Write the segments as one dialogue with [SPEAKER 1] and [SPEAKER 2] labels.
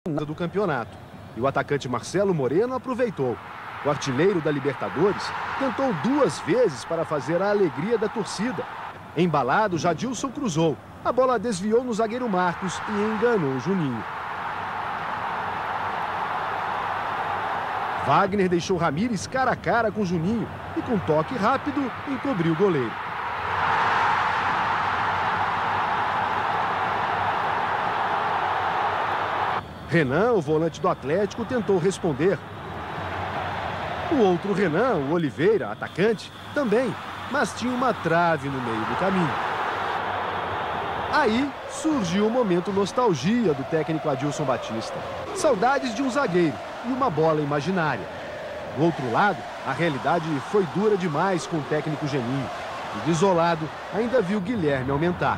[SPEAKER 1] do campeonato. E o atacante Marcelo Moreno aproveitou. O artilheiro da Libertadores tentou 2 vezes para fazer a alegria da torcida. Embalado, Jadilson cruzou. A bola desviou no zagueiro Marcos e enganou Juninho. Wagner deixou Ramírez cara a cara com Juninho e, com toque rápido, encobriu o goleiro. Renan, o volante do Atlético, tentou responder. O outro Renan, o Oliveira, atacante, também, mas tinha uma trave no meio do caminho. Aí surgiu o momento nostalgia do técnico Adilson Batista. Saudades de um zagueiro e uma bola imaginária. Do outro lado, a realidade foi dura demais com o técnico Geninho. E desolado, ainda viu Guilherme aumentar.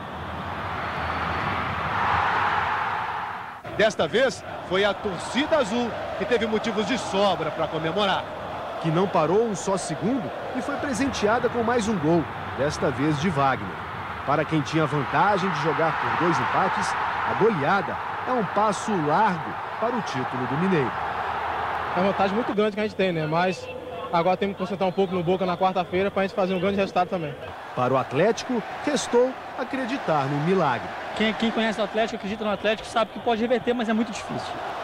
[SPEAKER 2] Desta vez, foi a torcida azul que teve motivos de sobra para comemorar.
[SPEAKER 1] Que não parou um só segundo e foi presenteada com mais um gol, desta vez de Wagner. Para quem tinha vantagem de jogar por 2 empates, a goleada é um passo largo para o título do Mineiro.
[SPEAKER 3] É uma vantagem muito grande que a gente tem, né? Mas agora temos que concentrar um pouco no Boca na quarta-feira para a gente fazer um grande resultado também.
[SPEAKER 1] Para o Atlético, restou acreditar no milagre.
[SPEAKER 4] Quem conhece o Atlético, acredita no Atlético, sabe que pode reverter, mas é muito difícil.